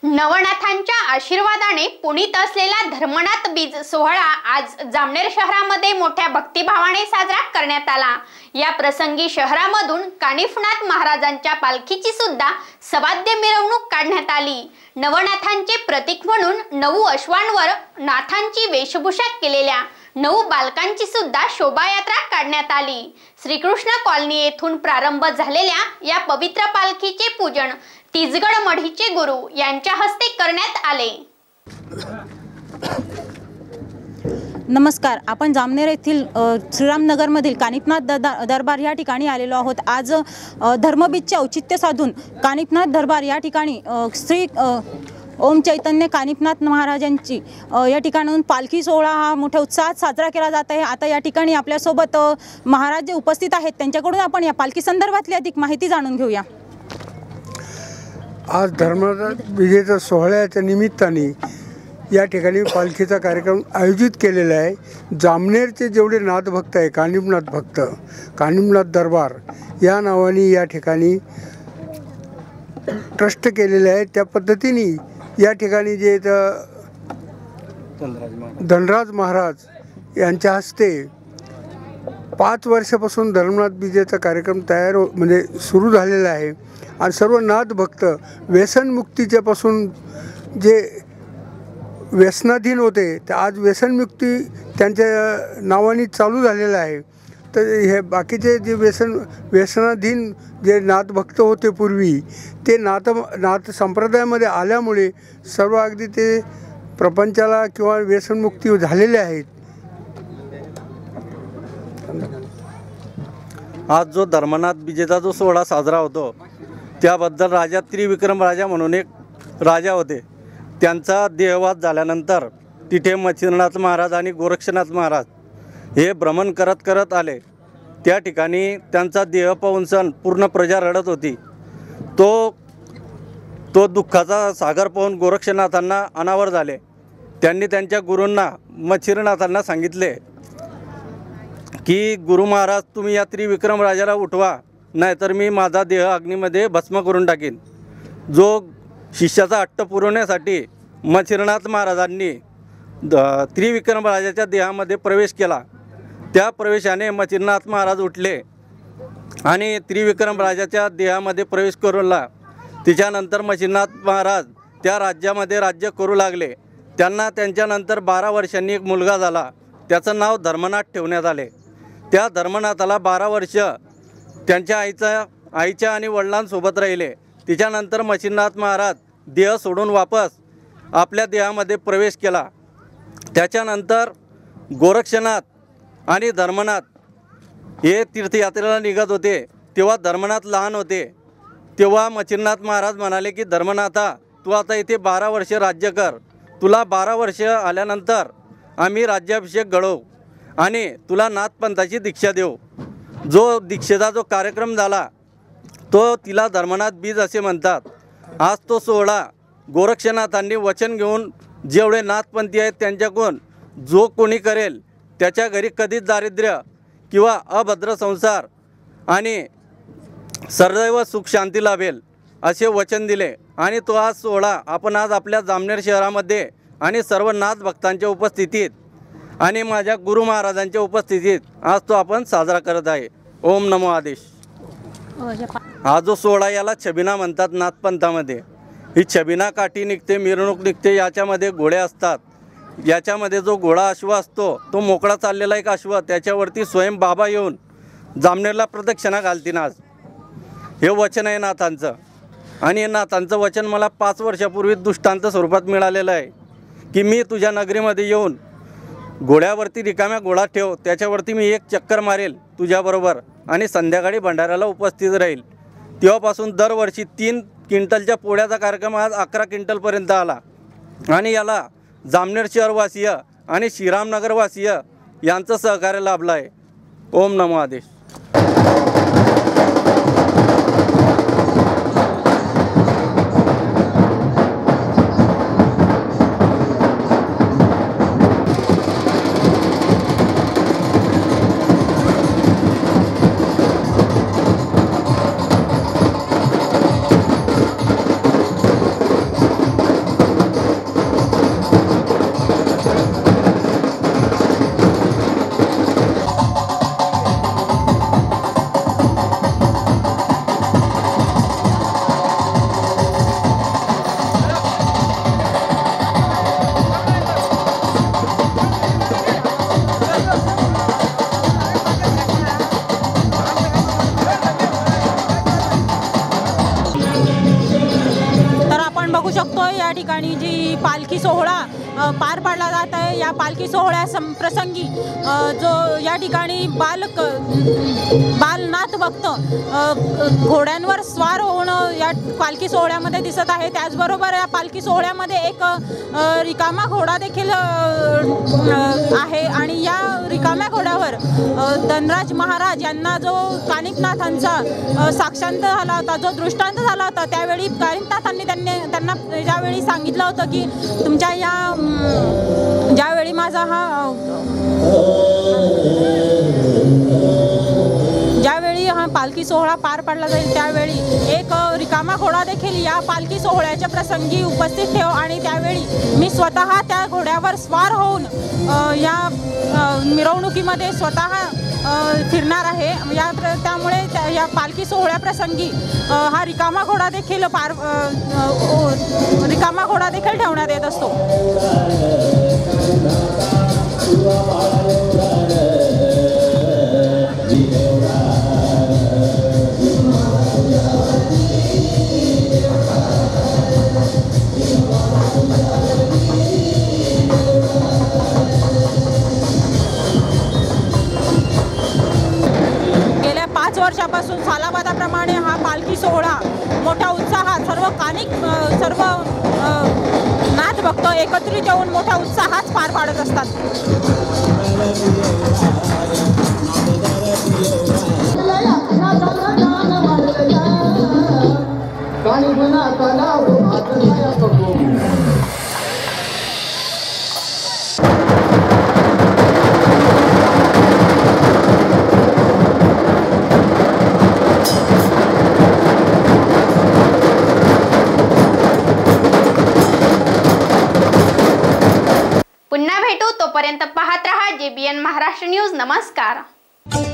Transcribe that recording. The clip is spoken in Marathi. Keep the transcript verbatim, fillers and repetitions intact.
नवनाथांच्या आशीर्वादाने पुनीत असलेला धर्मनाथ बीज सोहळा आज जामनेर शहरामध्ये मोठ्या भक्तिभावाने साजरा करण्यात आला। या प्रसंगी शहरामधून कानिफनाथ महाराजांच्या पालखीची सुद्धा सवाद्य मिरवणूक काढण्यात आली। नवनाथांचे प्रतीक म्हणून नऊ अश्वांवर नाथांची वेशभूषा केलेल्या नऊ बालकांची सुद्धा शोभायात्रा काढण्यात आली। श्रीकृष्ण कॉलनी येथून प्रारंभ झालेल्या या पवित्र पालखीचे पूजन तिसगड मढीचे गुरु यांच्या हस्ते करण्यात आले। नमस्कार, आपण जामनेर येथील श्रीरामनगरमधील कानिफनाथ दरबार या ठिकाणी आलेलो आहोत। आज धर्मबीजचे औचित्य साधून कानिफनाथ दरबार या ठिकाणी श्री ओम चैतन्य कानिफनाथ महाराजांची या ठिकाणाहून पालखी सोहळा हा मोठ्या उत्साहात साजरा केला जात आहे। आता या ठिकाणी आपल्यासोबत महाराज जे उपस्थित आहेत त्यांच्याकडून आपण या पालखी संदर्भातली अधिक माहिती जाणून घेऊया। आज धर्मनाथ विजेच्या सोहळ्याच्या निमित्ताने या ठिकाणी पालखीचा कार्यक्रम आयोजित केलेला आहे। जामनेरचे जेवढे नाथ भक्त आहे, कानिफनाथ भक्त, कानिफनाथ दरबार या नावाने या ठिकाणी ट्रस्ट केलेले आहे। त्या पद्धतीने या ठिकाणी जे धनराज महाराज यांच्या हस्ते पाच वर्षापासून धर्मनाथ बीजेचा कार्यक्रम तयार म्हणजे सुरू झालेला आहे आणि सर्व नाथ भक्त व्यसनमुक्तीच्यापासून जे व्यसनाधीन होते ते आज व्यसनमुक्ती त्यांच्या नावाने चालू झालेलं आहे। तर हे बाकीचे जे व्यसन व्यसनाधीन जे नाथ भक्त होते पूर्वी ते नाथ नाथ संप्रदायामध्ये आल्यामुळे सर्व अगदी ते प्रपंचाला किंवा व्यसनमुक्ती झालेले आहेत। आज जो धर्मनाथ बीजेचा जो सोहळा साजरा होतो त्याबद्दल राजा त्रिविक्रम राजा म्हणून एक राजा होते, त्यांचा देहवाद झाल्यानंतर तिथे मच्छिंद्रनाथ महाराज आणि गोरक्षनाथ महाराज हे भ्रमण करत करत आले। त्या ठिकाणी त्यांचा देह पाहून सण पूर्ण प्रजा रडत होती। तो तो दुःखाचा सागर पाहून गोरक्षनाथांना अनावर झाले। त्यांनी त्यांच्या गुरूंना मच्छिंद्रनाथांना सांगितले की गुरु महाराज तुम्ही या त्रिविक्रम राजाला उठवा, नाहीतर मी माझा देह अग्नीमध्ये भस्म करून टाकीन। जो शिष्याचा हट्ट पुरवण्यासाठी मच्छिंद्रनाथ महाराजांनी त्रिविक्रम राजाच्या देहामध्ये प्रवेश केला। त्या प्रवेशाने मच्छिंद्रनाथ महाराज उठले आणि त्रिविक्रम राजाच्या देहामध्ये प्रवेश करूला। तिच्यानंतर मच्छिंद्रनाथ महाराज त्या राज्यामध्ये राज्य करू लागले। त्यांना त्यांच्यानंतर बारा वर्षांनी एक मुलगा झाला, त्याचं नाव धर्मनाथ ठेवण्यात आले। त्या धर्मनाथाला बारा वर्ष त्यांच्या आईचा आईच्या आणि वडिलांसोबत राहिले। तिच्यानंतर मच्छिंद्रनाथ महाराज देह सोडून वापस आपल्या देहामध्ये प्रवेश केला। त्याच्यानंतर गोरक्षनाथ आणि धर्मनाथ हे तीर्थयात्रेला निघत होते। तेव्हा धर्मनाथ लहान होते। तेव्हा मच्छिंद्रनाथ महाराज म्हणाले की धर्मनाथा, तू आता इथे बारा वर्ष राज्य कर, तुला बारा वर्ष आल्यानंतर आम्ही राज्याभिषेक घडवू आणि तुला नाथपंथाची दीक्षा देऊ। जो दीक्षेचा जो कार्यक्रम झाला तो तिला धर्मनाथ बीज असे म्हणतात। आज तो सोहळा गोरक्षनाथांनी वचन घेऊन जेवढे नाथपंथी आहेत त्यांच्याकडून जो कोणी करेल त्याच्या घरी कधीच दारिद्र्य किंवा अभद्र संसार आणि सर्दैव सुख शांती लाभेल असे वचन दिले। आणि तो आज सोहळा आपण आज आपल्या जामनेर शहरामध्ये आणि सर्व नाथ भक्तांच्या उपस्थितीत आणि माझ्या गुरु महाराजांच्या उपस्थितीत आज तो आपण साजरा करत आहे। ओम नमो आदेश। हा जो सोहळा याला छबिना म्हणतात नाथपंथामध्ये। ही छबिना काठी निघते, मिरवणूक निघते, याच्यामध्ये घोडे असतात। याच्यामध्ये जो घोडा अश्व असतो तो मोकळा चाललेला एक अश्व, त्याच्यावरती स्वयं बाबा येऊन जामनेरला प्रदक्षिणा घालतील। आज हे वचन आहे नाथांचं आणि हे नाथांचं वचन मला पाच वर्षापूर्वी दृष्टांत स्वरूपात मिळालेलं आहे की मी तुझ्या नगरीमध्ये येऊन घोड्यावरती रिकाम्या घोडा ठेव, त्याच्यावरती मी एक चक्कर मारेल तुझ्याबरोबर आणि संध्याकाळी भंडाऱ्याला उपस्थित राहील। तेव्हापासून दरवर्षी तीन क्विंटलच्या पोळ्याचा कार्यक्रम आज अकरा क्विंटलपर्यंत आला आणि याला जामनेर शहरवासीय आणि श्रीरामनगरवासीय यांचं सहकार्य लाभलं आहे। ओम नमो आदेश। बघू शकतो या ठिकाणी जी पालखी सोहळा अ, पार पाडला जात आहे, या पालखी सोहळ्या सं प्रसंगी अ, जो या ठिकाणी बाल क बालनाथ भक्त अ, घोड्यांवर स्वार होऊन या पालखी सोहळ्यामध्ये दिसत आहे। त्याचबरोबर या पालखी सोहळ्यामध्ये एक अ, रिकामा घोडा देखील अ, आहे आणि या रिकाम्या घोड्यावर अ, धनराज महाराज यांना जो कानिफनाथांचा अ, साक्षांत झाला होता, जो दृष्टांत झाला होता, त्यावेळी कानिफनाथांनी त्यांनी त्यांना ज्यावेळी सांगितलं होतं की तुमच्या या अम, ज्यावेळी माझा हा ज्यावेळी हा पालखी सोहळा पार पाडला जाईल त्यावेळी एक अ, रिकामा घोडा देखील या पालखी सोहळ्याच्या प्रसंगी उपस्थित ठेव आणि त्यावेळी मी स्वतः त्या घोड्यावर स्वार होऊन अ, या अ, मिरवणुकीमध्ये स्वतः अ, फिरणार आहे। या प्र त्यामुळे त्या या पालखी सोहळ्याप्रसंगी अ, हा रिकामा घोडा देखील पार अ, अ, रिकामा घोडा देखील ठेवण्यात येत असतो। गेल्या पाच वर्षापासून सालाबादाप्रमाणे हा पालखी सोहळा मोठ्या उत्साहात सर्व कानिक अ, सर्व अ, नाथ भक्त एकत्रित येऊन मोठ्या उत्साहात पार पाडत असतात। पुन्हा भेटू, तोपर्यंत पाहत रहा जेबीएन महाराष्ट्र न्यूज। नमस्कार।